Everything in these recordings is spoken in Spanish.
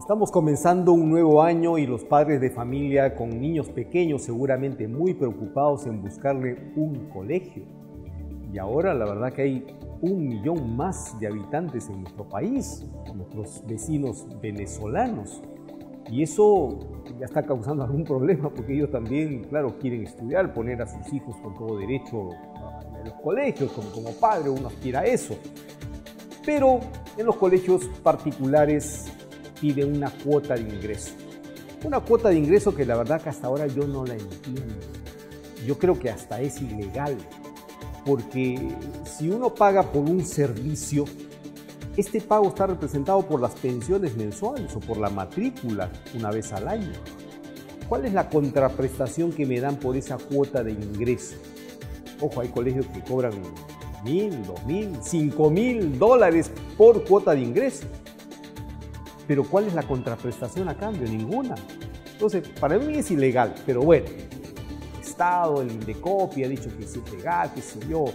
Estamos comenzando un nuevo año y los padres de familia con niños pequeños seguramente muy preocupados en buscarle un colegio. Y ahora la verdad que hay 1 millón más de habitantes en nuestro país, nuestros vecinos venezolanos. Y eso ya está causando algún problema porque ellos también, claro, quieren estudiar, poner a sus hijos con todo derecho en los colegios, como padre uno aspira a eso. Pero en los colegios particulares piden una cuota de ingreso. Una cuota de ingreso que la verdad que hasta ahora yo no la entiendo. Yo creo que hasta es ilegal, porque si uno paga por un servicio, este pago está representado por las pensiones mensuales o por la matrícula una vez al año. ¿Cuál es la contraprestación que me dan por esa cuota de ingreso? Ojo, hay colegios que cobran $1,000, $2,000, $5,000 por cuota de ingreso. Pero ¿cuál es la contraprestación a cambio? Ninguna. Entonces, para mí es ilegal, pero bueno, el Estado, el Indecopi ha dicho que es ilegal, qué sé yo,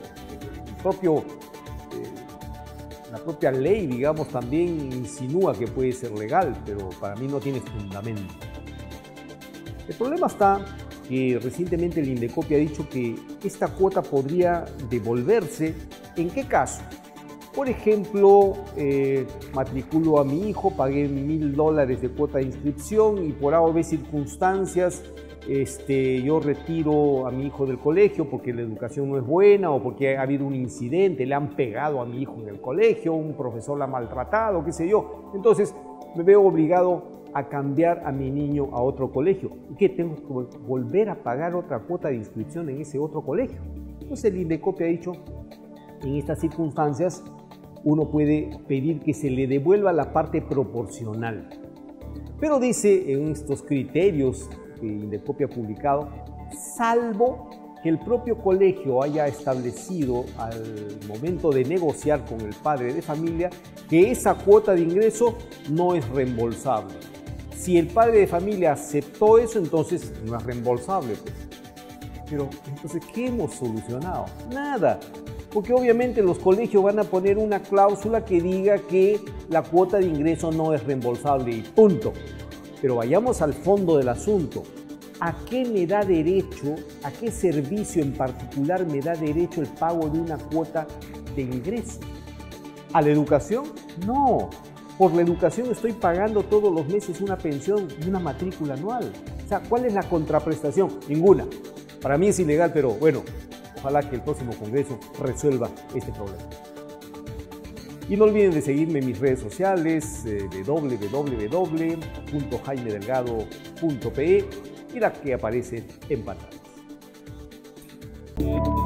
la propia ley, digamos, también insinúa que puede ser legal, pero para mí no tiene fundamento. El problema está que recientemente el Indecopi ha dicho que esta cuota podría devolverse. ¿En qué caso? Por ejemplo, matriculo a mi hijo, pagué $1,000 de cuota de inscripción y por A o B circunstancias yo retiro a mi hijo del colegio porque la educación no es buena o porque ha habido un incidente, le han pegado a mi hijo en el colegio, un profesor la ha maltratado, qué sé yo. Entonces me veo obligado a cambiar a mi niño a otro colegio. ¿Y qué? Tengo que volver a pagar otra cuota de inscripción en ese otro colegio. Entonces el Indecopi ha dicho, en estas circunstancias, uno puede pedir que se le devuelva la parte proporcional. Pero dice en estos criterios que Indecopi ha publicado, salvo que el propio colegio haya establecido al momento de negociar con el padre de familia que esa cuota de ingreso no es reembolsable. Si el padre de familia aceptó eso, entonces no es reembolsable, pues. Pero entonces, ¿qué hemos solucionado? Nada. Porque obviamente los colegios van a poner una cláusula que diga que la cuota de ingreso no es reembolsable y punto. Pero vayamos al fondo del asunto. ¿A qué me da derecho, a qué servicio en particular me da derecho el pago de una cuota de ingreso? ¿A la educación? No. Por la educación estoy pagando todos los meses una pensión y una matrícula anual. O sea, ¿cuál es la contraprestación? Ninguna. Para mí es ilegal, pero bueno, ojalá que el próximo Congreso resuelva este problema. Y no olviden de seguirme en mis redes sociales, www.jaimedelgado.pe y la que aparece en pantalla.